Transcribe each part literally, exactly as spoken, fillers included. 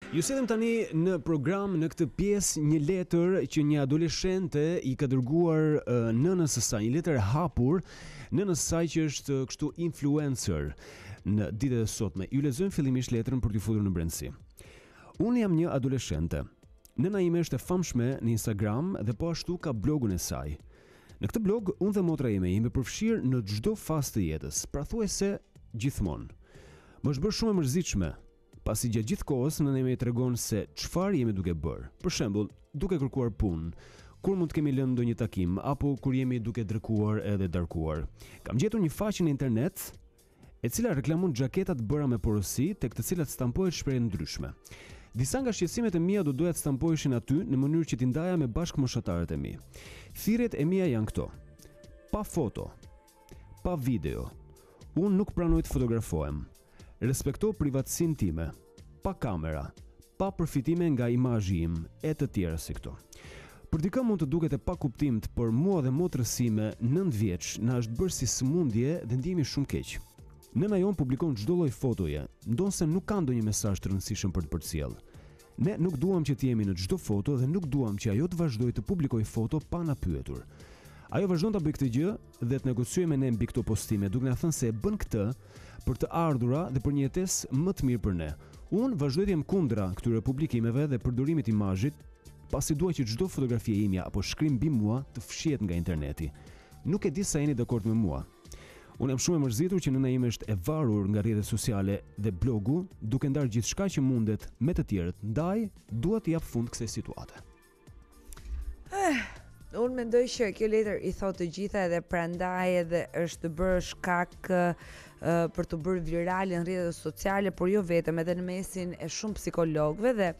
Ju sedem tani në program në këtë pjesë një letër që një adoleshente i ka dërguar uh, nënës së saj, një letër e hapur nënës së saj që është uh, kështu influencer në ditët e sotme. Ju lexojmë fillimisht letrën për t'ju futur në brendësi. Unë jam një adoleshente. Nëna ime është e famshme në Instagram dhe po ashtu ka blogun e saj. Në këtë blog unë dhe motra ime jemi përfshirë në çdo fazë të jetës, pra thuajse gjithmonë. Më është bërë shumë e mërzitshme, pasi gjatë gjithë kohës nëna ime i tregon se çfarë jemi duke bërë. Për shembull, duke kërkuar punë, kur mund të kemi lënë ndonjë takim, apo kur jemi duke dërkuar edhe darkuar. Kam gjetur një faqe në internet e cila reklamon xhaketa të bëra me porosi, tek të cilat stampohet shprehje ndryshme. Disa nga shqetësimet e mia do doja të stampoheshin aty në mënyrë që t'i ndaja me bashkëmoshatarët e mi. Thirrjet e mia janë këto: pa foto, pa video. Unë nuk pranoj të fotografohem. Respekto privatësinë time, pa kamera, pa përfitime nga imazhi im e të tjera si këto. Për dikë mund të duket e pakuptimt, por mua dhe motrës sime nëntë vjeç na është bërë si sëmundje dhe ndihemi shumë keq. Nëna jon publikon çdo lloj fotoje, ndonse nuk ka ndonjë mesazh të rëndësishëm për të përcjell. Ne nuk duam që të jemi në çdo foto dhe nuk duam që ajo të vazhdojë të publikojë foto pa na pyetur. Ajo vazhdon ta bëjë këtë gjë dhe të negociojë me ne mbi këto postime, duke na thënë se e bën këtë për të ardhura dhe për një jetesë më të mirë për ne. Unë vazhdoj të jem kundra këtyre publikimeve dhe përdorimit imazhit, pasi dua që çdo fotografi e imja apo shkrim mbi mua të fshihet nga interneti. Nuk e di sa jeni dakord me mua. Unë jam shumë e mërzitur që nëna ime është e varur nga rrjetet sociale dhe blogu, duke ndarë gjithçka që mundet me të tjerët. Ndaj, dua të jap fund kësaj situate. Eh. Unë mendoj që kjo letër i thot të gjitha edhe prandaj edhe është bërë shkak uh, për të bërë virale në rrjetet sociale, por jo vetëm, edhe në mesin e shumë psikologëve, dhe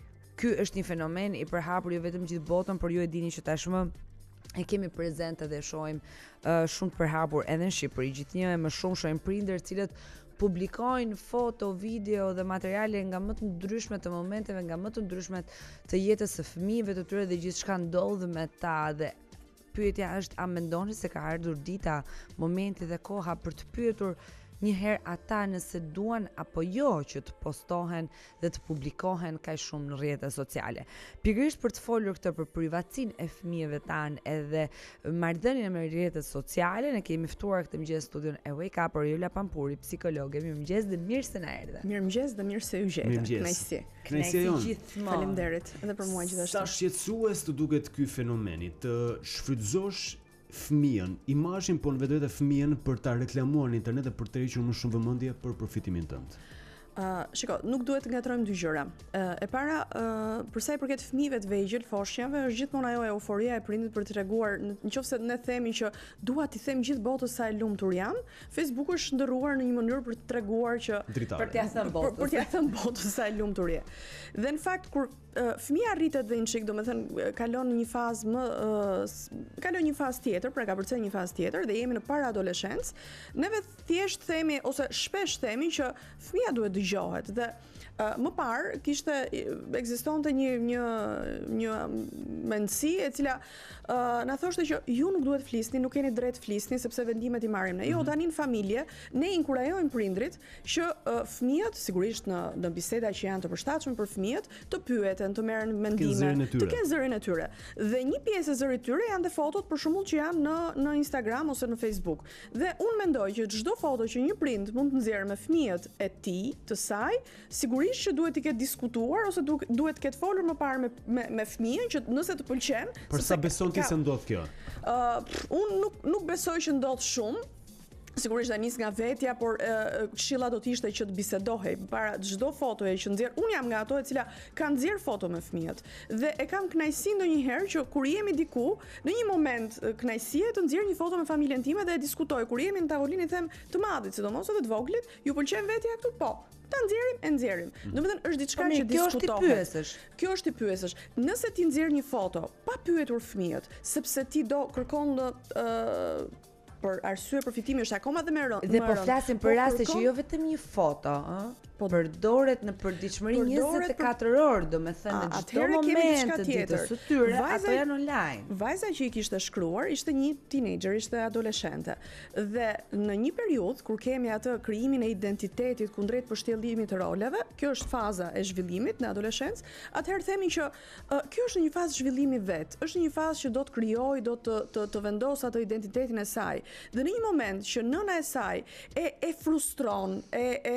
ky është një fenomen i përhapur jo vetëm gjithë botën, por ju e dini që tashmë e kemi prezent edhe shohim uh, shumë të përhapur edhe në Shqipëri. Gjithnjë e më shumë shohim prindër të cilët publikojnë foto, video dhe materiale nga më të ndryshmet të momenteve, nga më të ndryshmet të jetës së fëmijëve të tyre dhe gjithçka ndodh me ta. Dhe pyetja është, a mendoni se ka ardhur dita, momenti dhe koha për të pyetur një herë ata nëse duan apo jo që të postohen dhe të publikohen kaq shumë në rrjetet sociale. Pikërisht për të folur këtë për privatësinë e fëmijëve tanë edhe marrëdhënien me rrjetet sociale, ne kemi ftuar këtë mëngjes studion e Wake Up Oriola Pampuri, psikologe. Mirëmëngjes dhe mirë se na erdhe. Mirëmëngjes dhe mirë se u gjeta. Kënaqësi. Kënaqësi gjithmonë. Faleminderit edhe për mua gjithashtu. Sa shqetësues të duket ky fenomeni të shfrytëzosh fëmijën, imazhin, po në vetvete fëmijën për ta reklamuar në internet dhe për të hequr më shumë vëmendje për përfitimin tënd. Uh, shiko, nuk duhet të ngatrojmë dy gjëra. Uh, e para, uh, për sa i përket fëmijëve të vegjël, foshnjave, është gjithmonë ajo euforia e prindit për të treguar, nëse ne themi që dua t'i them gjithë botës sa e lumtur jam, Facebooku është ndërruar në një mënyrë për të treguar që Dritare. për t'ia thënë botës, për, për t'ia thënë botës sa e lumtur je. Dhe në fakt kur uh, fëmia rritet dhe një çik, domethënë kalon në një fazë më uh, kalon një fazë tjetër, pra ka përcjell një fazë tjetër dhe jemi në para-adoleshencë, neve thjesht themi ose shpesh themi që fëmia duhet dëgjohet dhe uh, më parë kishte ekzistonte një një një mendësi e cila uh, na thoshte që ju nuk duhet flisni, nuk keni drejt flisni sepse vendimet i marrim ne. Jo, tani në familje ne inkurajojmë prindrit që uh, fëmijët, sigurisht në në biseda që janë të përshtatshme për fëmijët, të pyeten, të merren mendime, të kenë zërin e tyre. Dhe një pjesë e zërit tyre janë dhe fotot për shembull që janë në në Instagram ose në Facebook. Dhe unë mendoj që çdo foto që një prind mund të nxjerrë me fëmijët e tij, të saj, sigurisht që duhet të ketë diskutuar ose duhet të ketë folur më parë me me, me fëmijën që nëse të pëlqen. Për sa beson ti se ndodh kjo? Uh, unë nuk nuk besoj që ndodh shumë. Sigurisht nis nga vetja, por këshilla do të ishte që të bisedohej para çdo fotoje që nxjerr. Unë jam nga ato e cila kanë nxjerr foto me fëmijët dhe e kam kënaqësi ndonjëherë që kur jemi diku, në një moment kënaqësie të nxjerr një foto me familjen time dhe e diskutoj. Kur jemi në tavolinë i them të madhit, sidomos edhe të voglit, ju pëlqen vetja këtu? Po. Ta nxjerrim, e nxjerrim. Domethënë është diçka që diskutohet. Kjo është i pyesësh. Nëse ti nxjerr një foto pa pyetur fëmijët, sepse ti do kërkon ë për arsye përfitimi, është akoma dhe më rëndë. Dhe po flasim për raste që jo vetëm një foto, ëh, Po përdoret në përditshmëri njëzet e katër orë, domethënë në çdo moment të ditës së tyre, ato janë online. Vajza që i kishte shkruar ishte një teenager, ishte adoleshente. Dhe në një periudhë kur kemi atë krijimin e identitetit kundrejt përshtellimit të roleve, kjo është faza e zhvillimit në adoleshencë, atëherë themi që uh, kjo është një fazë zhvillimi vet, është një fazë që do të krijojë, do të të, të vendosë atë identitetin e saj. Dhe në një moment që nëna e saj e e frustron, e e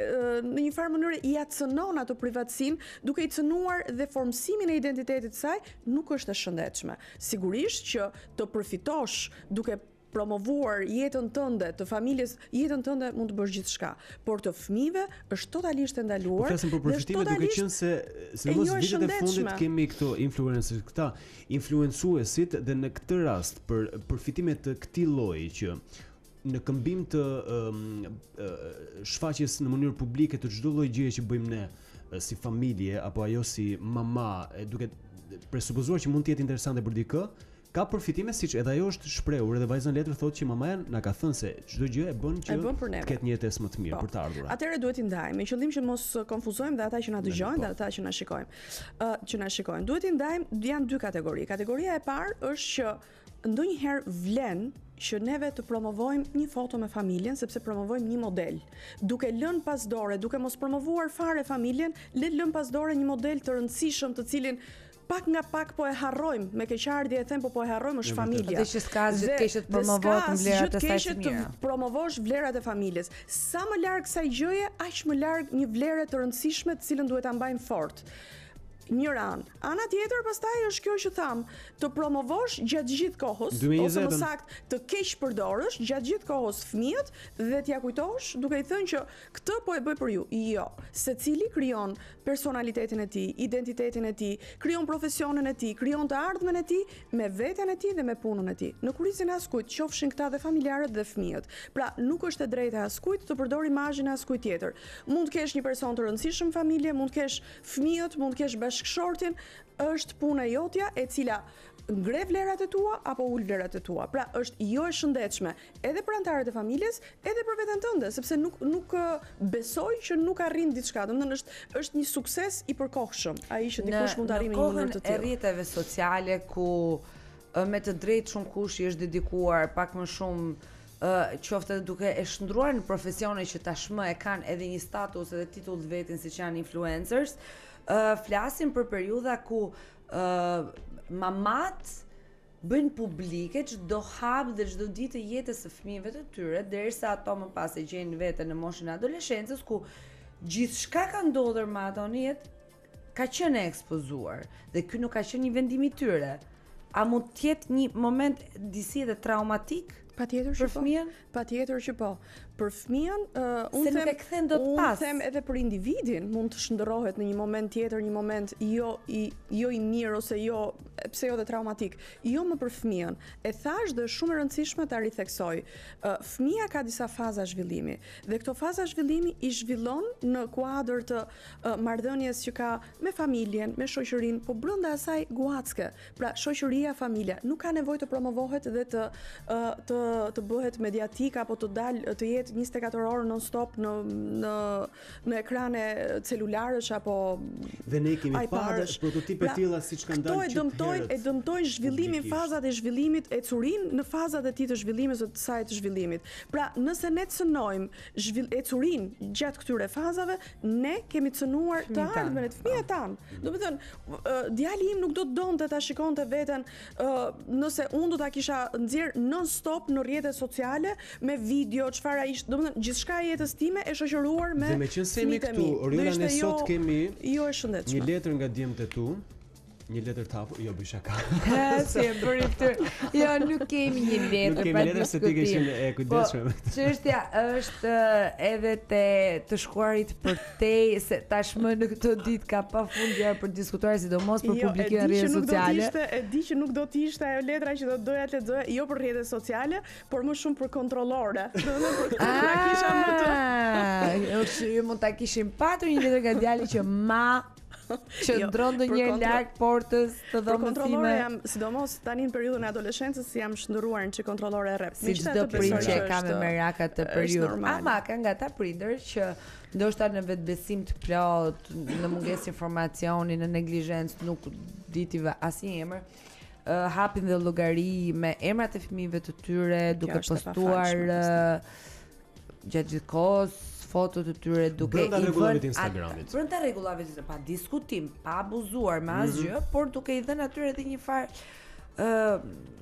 në një farë mënyrë i acënon ato privatësinë, duke i cënuar dhe formësimin e identitetit të saj, nuk është e shëndetshme. Sigurisht që të përfitosh duke promovuar jetën tënde, të familjes, jetën tënde mund të bësh gjithçka, por të fëmijëve është totalisht e ndaluar. Po flasim për përfitime duke qenë se sidomos vitet e fundit kemi këto influencers, këta influencuesit dhe në këtë rast për përfitime të këtij lloji që në këmbim të um, uh, shfaqjes në mënyrë publike të çdo lloji gjëje që bëjmë ne uh, si familje apo ajo si mama, e duke presupozuar që mund të jetë interesante për dikë, ka përfitime siç edhe ajo është shprehur, edhe vajza në letër thotë që mamaja na ka thënë se çdo gjë e bën që të ketë një jetesë më të mirë po, për të ardhurat. Atëherë duhet i ndajmë, me qëllim që mos konfuzojmë dhe ata që na dëgjojnë dhe ata që na shikojnë. Uh, që na shikojnë. Duhet i ndajmë, janë dy kategori. Kategoria e parë është që ndonjëherë vlen që neve të promovojmë një foto me familjen, sepse promovojmë një model. Duke lënë pas dore, duke mos promovuar fare familjen, le të lënë pas dore një model të rëndësishëm të cilin pak nga pak po e harrojmë, me keqardhje e them, po po e harrojmë është familja. Dhe që s'ka asgjë të keqe të promovohet vlerat e saj të mira. Promovosh vlerat e familjes. Sa më larg kësaj gjëje, aq më larg një vlere të rëndësishme të cilën duhet ta mbajmë fort. Një anë. Ana tjetër pastaj është kjo që tham, të promovosh gjatë gjithë kohës, ose më saktë të keq përdorësh gjatë gjithë kohës fëmijët dhe t'ia kujtosh duke i thënë që këtë po e bëj për ju. Jo, secili krijon personalitetin e tij, identitetin e tij, krijon profesionin e tij, krijon të ardhmen e tij me veten e tij dhe me punën e tij. Në kurrizin e askujt, qofshin këta dhe familjarët dhe fëmijët. Pra, nuk është e drejtë e askujt të përdor imazhin e askujt tjetër. Mund të kesh një person të rëndësishëm në familje, mund të kesh fëmijët, mund të kesh bashkëshortin, është puna jotja e cila ngre vlerat e tua apo ul vlerat e tua. Pra është jo e shëndetshme edhe për anëtarët e familjes, edhe për veten tënde, sepse nuk nuk besoj që nuk arrin diçka. Domethënë është është një sukses i përkohshëm ai që dikush mund të arrijë në një mënyrë të tillë. Në kohën e rrjeteve sociale ku me të drejtë shumë kush i është dedikuar pak më shumë uh, qoftë edhe duke e shndruar në profesione që tashmë e kanë edhe një status edhe titull të vetin siç janë influencers, uh, flasim për periudha ku uh, mamat bëjnë publike çdo hap dhe çdo ditë të jetës së fëmijëve të tyre, derisa ato më pas e gjejnë veten në moshën e adoleshencës ku gjithçka ka ndodhur me ato në jetë ka qenë e ekspozuar dhe ky nuk ka qenë një vendim i tyre. A mund të jetë një moment disi edhe traumatik? Patjetër që po. Patjetër që po. Për fëmijën, uh, unë them, kthen dot pas. Unë them edhe për individin mund të shndërrohet në një moment tjetër, një moment jo i jo i mirë ose jo pse jo dhe traumatik. Jo më për fëmijën. E thash dhe shumë e rëndësishme ta ritheksoj. Uh, fëmia ka disa faza zhvillimi dhe këto faza zhvillimi i zhvillon në kuadër të uh, marrëdhënies që ka me familjen, me shoqërinë, po brenda asaj guacke. Pra shoqëria, familja nuk ka nevojë të promovohet dhe të uh, të të bëhet mediatik apo të dalë të jetë njëzet e katër orë non stop në në në ekrane celularësh apo dhe ne kemi parë prototipe të tilla siç kanë dalë. Këto e dëmtojnë e dëmtojnë zhvillimin, fazat e zhvillimit e curin në fazat e tij të zhvillimit ose të saj të zhvillimit. Pra, nëse ne cënojmë zhvill e curin gjatë këtyre fazave, ne kemi cënuar të ardhmen e të fëmijëve tanë. Domethënë, djali im nuk do të donte ta shikonte veten nëse unë do ta kisha nxjerr non stop në rrjetet sociale me video çfarë ishte, domethënë gjithçka e jetës time e shoqëruar me. Dhe me qenë se jemi këtu, Oriola, ne sot kemi jo e shëndetshme. Një letër nga djemtë tu, një letër të hapur, jo bëj shaka. Si e bëri këtë? Jo, nuk kemi një letër. Nuk kemi letër se ti ke qenë e kujdesshme. Po, çështja është edhe te të shkruarit për te, se tashmë në këtë ditë ka pafund gjëra për diskutuar, sidomos për publikimin në rrjetet sociale. Jo, e di që nuk do të ishte ajo letra që do doja të lexoja, jo për rrjetet sociale, por më shumë për kontrollore. Domethënë për këtë na kisha më të. Ju mund ta kishim patur një letër nga djali që ma Që ndron ndonjëherë larg portës të Për dhomës kontrollore time. jam, sidomos tani në periudhën e adoleshencës jam shndërruar në çik kontrollore rrep. Si çdo prind që e ka me meraka të periudhë. Ama ka nga ta prindër që ndoshta në vetbesim të plot, në mungesë informacioni, në neglizhencë nuk ditive asnjë emër. Uh, hapin dhe llogari me emrat e fëmijëve të tyre, duke postuar uh, gjatë gjithë kohës foto të tyre duke brenda i rregullave vënë të Instagramit. Brenda rregullave të pa diskutim, pa abuzuar me asgjë, mm -hmm. por duke i dhënë atyre edhe një farë uh,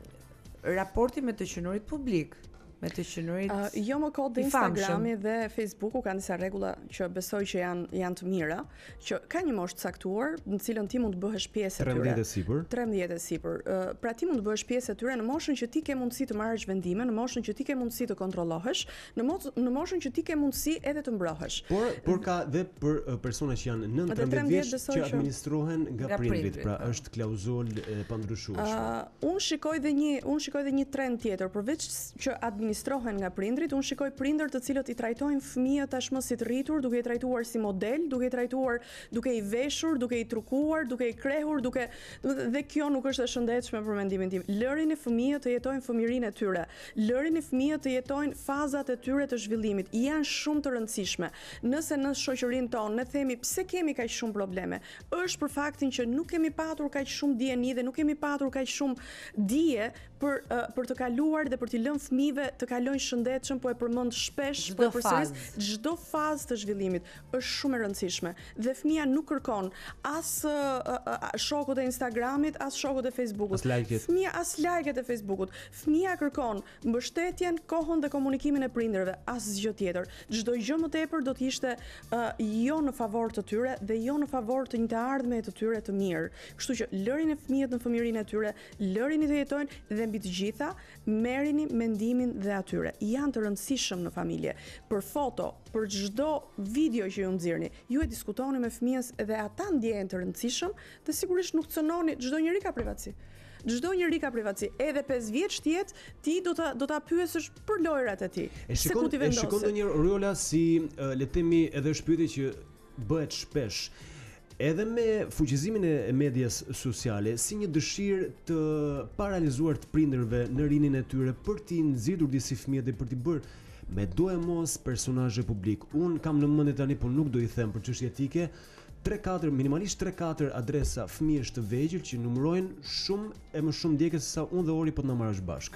raporti me të qenurit publik. Me të qenurit uh, jo më kod dhe Instagrami dhe Facebooku kanë disa rregulla që besoj që janë janë të mira, që ka një moshë të caktuar në cilën ti mund të bëhesh pjesë e tyre. trembëdhjetë e sipër. trembëdhjetë e sipër. Uh, pra ti mund të bëhesh pjesë e tyre në moshën që ti ke mundësi të marrësh vendime, në moshën që ti ke mundësi të kontrollohesh, në mos, në moshën që ti ke mundësi edhe të mbrohesh. Por por ka dhe për uh, persona që janë nën trembëdhjetë vjeç që administrohen nga, nga prindrit, pra pa. Është klauzulë e pandryshueshme. Uh, unë shikoj dhe një unë shikoj dhe një trend tjetër, përveç që administrohen nga prindrit, unë shikoj prindër të cilët i trajtojnë fëmijët tashmë si të rritur, duke i trajtuar si model, duke i trajtuar duke i veshur, duke i trukuar, duke i krehur, duke dhe kjo nuk është e shëndetshme për mendimin tim. Lërin e fëmijët të jetojnë fëmijërinë e tyre. Lërin e fëmijët të jetojnë fazat e tyre të zhvillimit. Janë shumë të rëndësishme. Nëse në shoqërinë tonë ne themi pse kemi kaq shumë probleme, është për faktin që nuk kemi patur kaq shumë dijeni dhe nuk kemi patur kaq shumë dije për uh, për të kaluar dhe për t'i lënë fëmijëve të kalojnë shëndetshëm, po e përmend shpesh për përsëris çdo fazë të zhvillimit është shumë e rëndësishme dhe fëmia nuk kërkon as uh, uh, shokut e Instagramit, as shokut e Facebookut. As like-et. Fëmia as like-et e Facebookut. Fëmia kërkon mbështetjen, kohën dhe komunikimin e prindërve, asgjë tjetër. Çdo gjë më tepër do të ishte uh, jo në favor të tyre dhe jo në favor të një të ardhme të tyre të mirë. Kështu që lërini fëmijët në fëmijërinë e tyre, lërini të jetojnë dhe mbi të gjitha merrini mendimin dhe atyre. Janë të rëndësishëm në familje. Për foto, për çdo video që ju nxirrni, ju e diskutoni me fëmijës dhe ata ndjehen të rëndësishëm dhe sigurisht nuk cënoni, çdo njeri ka privatësi. Çdo njeri ka privatësi. Edhe pesë vjeç të jetë, ti do ta do ta pyesësh për lojrat e tij. Se ku ti vendos. E shikon ndonjëherë Riola si uh, le të themi edhe shpyetje që bëhet shpesh. Edhe me fuqizimin e medias sociale, si një dëshirë të paralizuar të prindërve në rinin e tyre për t'i nxitur disi fëmijë dhe për t'i bërë me do e mos personazhe publik. Un kam në mendje tani, por nuk do i them për çështje etike, tre katër minimalisht tre katër adresa fëmijësh të vegjël që numërojnë shumë e më shumë djegës se sa unë dhe Ori po të na marrësh bashk.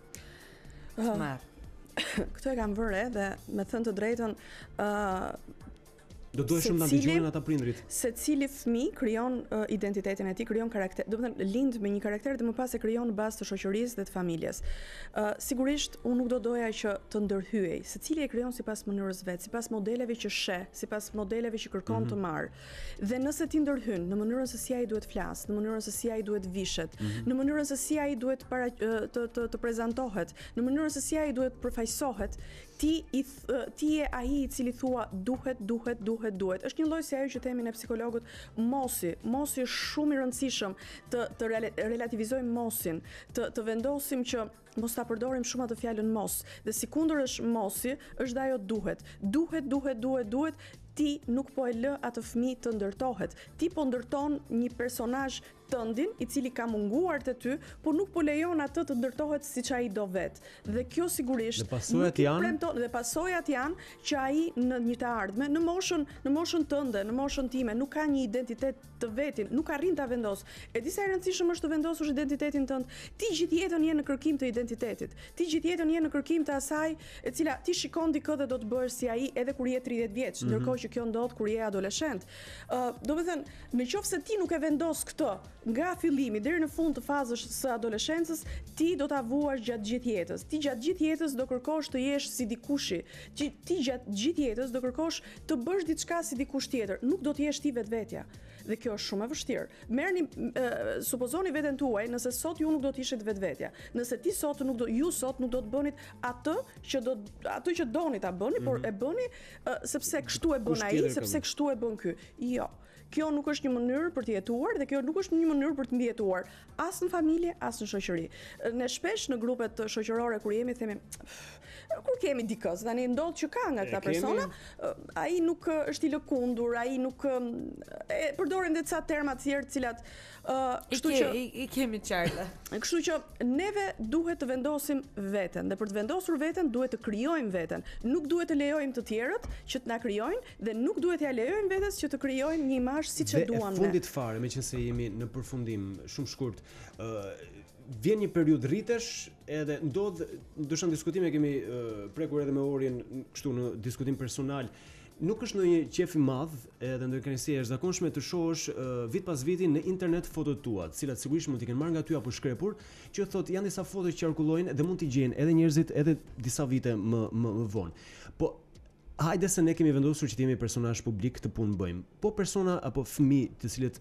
Uh, Këto e kam vënë dhe me thënë të drejtën, ë uh, do duhet shumë ta dëgjojnë ata prindrit. Secili fëmijë krijon uh, identitetin e tij, krijon karakter, do të thënë lind me një karakter dhe më pas e krijon në bazë të shoqërisë dhe të familjes. Uh, sigurisht unë nuk do doja që të ndërhyej. Secili e krijon sipas mënyrës vet, sipas modeleve që sheh, sipas modeleve që kërkon mm -hmm. të marr. Dhe nëse ti ndërhyn në mënyrën se si ai duhet flas, në mënyrën se si ai duhet vishet, mm -hmm. në mënyrën se si ai duhet para të të, të prezantohet, në mënyrën se si ai duhet përfaqësohet, ti i ti je ai i cili thua duhet, duhet, duhet, duhet. Është një lloj si ajo që themi ne psikologët, mosi, mosi është shumë i rëndësishëm të të relativizojmë mosin, të të vendosim që mos ta përdorim shumë atë fjalën mos. Dhe sikundër është mosi, është ajo duhet. Duhet, duhet, duhet, duhet. Ti nuk po e lë atë fëmijë të ndërtohet. Ti po ndërton një personazh tëndin i cili ka munguar te ty, por nuk po lejon atë të ndërtohet siç ai do vet. Dhe kjo sigurisht dhe pasojat janë premton, dhe pasojat janë që ai në një të ardhme, në moshën në moshën tënde, në moshën time, nuk ka një identitet të vetin, nuk arrin ta vendos. E di sa e rëndësishëm është të vendosush identitetin tënd. Ti gjithë jetën je në kërkim të identitetit. Ti gjithë jetën je në kërkim të asaj e cila ti shikon dikë dhe do të bësh si ai edhe kur je tridhjetë vjeç, mm -hmm. ndërkohë që kjo ndodh kur je adoleshent. Uh, do të thënë, nëse ti nuk e vendos këtë nga fillimi deri në fund të fazës së adoleshencës, ti do ta vuash gjatë gjithë jetës. Ti gjatë gjithë jetës do kërkosh të jesh si dikushi. Ti, ti gjatë gjithë jetës do kërkosh të bësh diçka si dikush tjetër. Nuk do të jesh ti vetvetja. Dhe kjo është shumë e vështirë. Merrni, e, supozoni veten tuaj, nëse sot ju nuk do të ishit vetvetja. Nëse ti sot nuk do, ju sot nuk do të bënit atë që do atë që doni ta bëni, mm -hmm. por e bëni uh, sepse kështu e bën ai, sepse kështu e bën ky. Jo. Kjo nuk është një mënyrë për të jetuar dhe kjo nuk është një mënyrë për të mbijetuar as në familje, as në shoqëri. Ne shpesh në grupet shoqërore kur jemi themi kur kemi dikës, tani ndodh që ka nga këta persona, ai nuk është i lëkundur, ai nuk e përdorin edhe ca terma të tjerë të cilat Uh, kështu që i, i kemi qartë. Kështu që neve duhet të vendosim veten dhe për të vendosur veten duhet të krijojmë veten. Nuk duhet të lejojmë të tjerët që të na krijojnë dhe nuk duhet ja lejojmë vetes që të krijojnë një imazh siç e duan ne. Dhe fundit fare, meqense jemi në përfundim shumë shkurt, uh, vjen një periudhë rritesh edhe ndodh, ndoshta në diskutime kemi uh, prekur edhe me Orin kështu në diskutim personal. Nuk është ndonjë qef i madh edhe ndonjë kënaqësi e jashtëzakonshme të shohësh uh, vit pas viti në internet fotot tua, të cilat sigurisht mund t'i kenë marrë nga ty apo shkrepur, që thotë janë disa foto që qarkullojnë dhe mund t'i gjejnë edhe njerëzit edhe disa vite më më, më vonë. Po hajde se ne kemi vendosur që të jemi personazh publik të punë bëjmë. Po persona apo fëmijë të cilët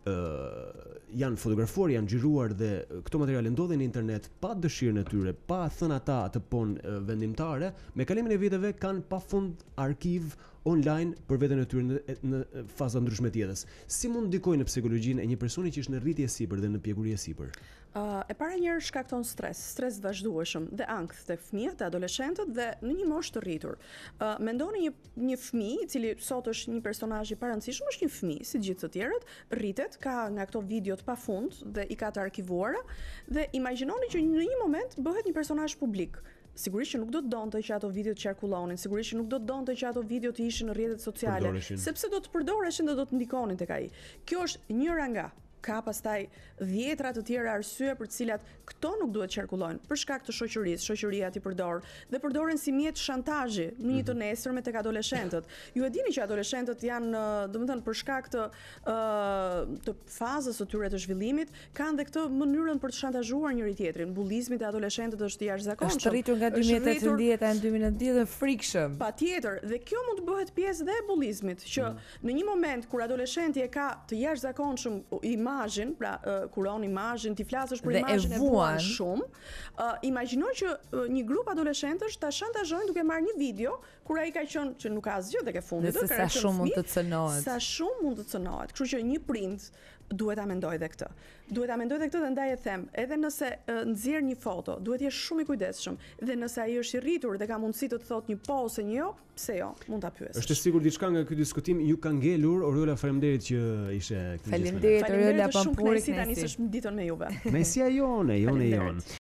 uh, janë fotografuar, janë xhiruar dhe këto materiale ndodhen në internet pa dëshirën e tyre, pa thënë ata të ponë uh, vendimtare, me kalimin e viteve kanë pafund arkiv online për veten e tyre në, në faza ndryshme të jetës. Si mund ndikojnë në psikologjinë e një personi që është në rritje sipër dhe në pjekuri e sipër? Uh, e para njërë shkakton stres, stres të vazhdueshëm dhe ankth tek fëmijët, adoleshentët dhe në një moshë të rritur. Uh, mendoni një një fëmijë i cili sot është një personazh i parancishëm, është një fëmijë si gjithë të tjerët, rritet, ka nga këto video të pafund dhe i ka të arkivuara dhe imagjinoni që në një moment bëhet një personazh publik. Sigurisht që nuk do të donte që ato video të qarkullonin, sigurisht që nuk do të donte që ato video të ishin në rrjetet sociale, sepse do të përdoreshin dhe do të ndikonin tek ai. Kjo është njëra nga ka pastaj dhjetra të tjera arsye për të cilat këto nuk duhet qarkullojnë për shkak të shoqërisë, shoqëria ti përdor dhe përdoren si mjet shantazhi në një të nesërme tek adoleshentët. Ju e dini që adoleshentët janë, domethënë për shkak të të fazës së tyre të zhvillimit, kanë dhe këtë mënyrën për të shantazhuar njëri tjetrin. Bullizmi te adoleshentët është i jashtëzakonshëm. Është rritur nga dy mijë e tetëmbëdhjetë në dy mijë e nëntëdhjetë dhe frikshëm. Patjetër, dhe kjo mund të bëhet pjesë dhe e bullizmit, që mm. në një moment kur adoleshenti e ka të jashtëzakonshëm imazhin, pra uh, kuron imazhin, ti flasësh për imazhin e vuan shumë. Uh, imagjino që uh, një grup adoleshentësh ta shantazhojnë duke marrë një video kur ai ka qenë që nuk ka asgjë tek e fundit, dhe sa shumë mund të cënohet. Sa shumë mund të cënohet. Kështu që një prind duhet ta mendojë dhe këtë. Duhet ta mendojë dhe këtë dhe ndaj e them, edhe nëse uh, nxjerr një foto, duhet të jesh shumë i kujdesshëm. Dhe nëse ai është i rritur dhe ka mundësi të të thotë një po ose një jo, pse jo, mund ta pyesësh. Është sigurt diçka nga ky diskutim ju ka ngelur. Oriola, faleminderit që ishe këtu. Faleminderit Oriola Pampuri, tani s'është ditën me juve. Mesia jone, jone jon.